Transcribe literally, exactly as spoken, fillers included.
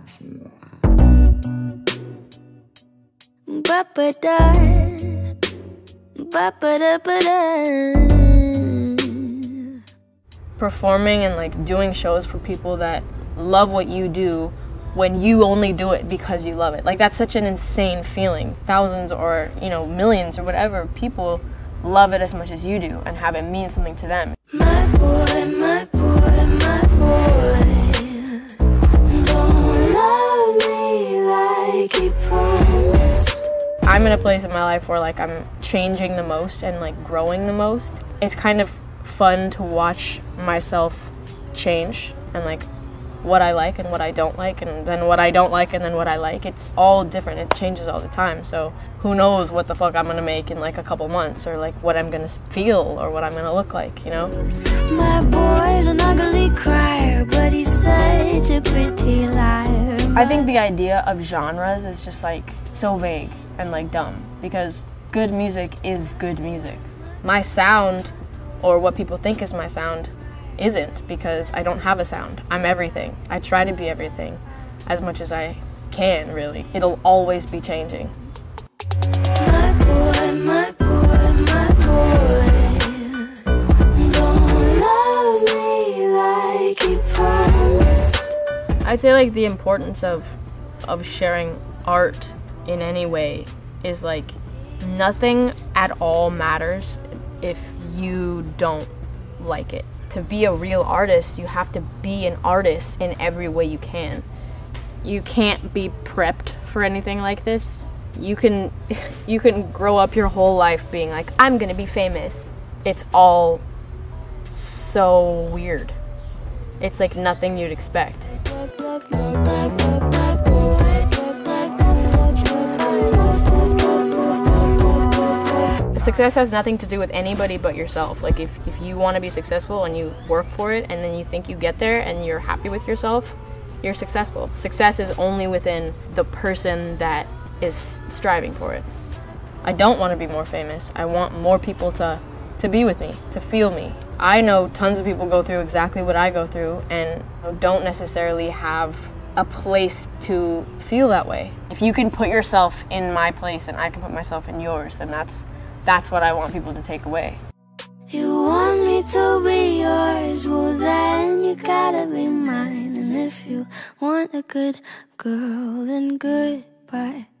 Performing and like doing shows for people that love what you do when you only do it because you love it. Like that's such an insane feeling. Thousands or, you know, millions or whatever people love it as much as you do and have it mean something to them. My boy, my boy, my boy, don't love me like he promised. I'm in a place in my life where like I'm changing the most and like growing the most. It's kind of fun to watch myself change and like what I like and what I don't like and then what I don't like and then what I like. It's all different. It changes all the time. So who knows what the fuck I'm gonna make in like a couple months or like what I'm gonna feel or what I'm gonna look like, you know? My boy's an ugly crier, but he's such a pretty liar. I think the idea of genres is just like so vague and like dumb because good music is good music. My sound or what people think is my sound isn't because I don't have a sound. I'm everything. I try to be everything as much as I can, really. It'll always be changing. My boy, my boy, my boy, don't love me like he promised. I'd say like the importance of of sharing art in any way is like nothing at all matters if you don't like it. To be a real artist, you have to be an artist in every way you can. You can't be prepped for anything like this. You can you can grow up your whole life being like, I'm gonna be famous. It's all so weird. It's like nothing you'd expect. Success has nothing to do with anybody but yourself. Like if, if you want to be successful and you work for it and then you think you get there and you're happy with yourself, you're successful. Success is only within the person that is striving for it. I don't want to be more famous. I want more people to, to be with me, to feel me. I know tons of people go through exactly what I go through and don't necessarily have a place to feel that way. If you can put yourself in my place and I can put myself in yours, then that's That's what I want people to take away. You want me to be yours, well then you gotta be mine. And if you want a good girl, then goodbye.